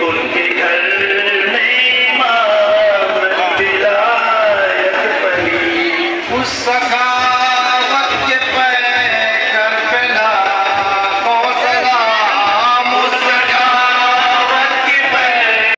उनके घर में माँ विलायत पली। उस सखा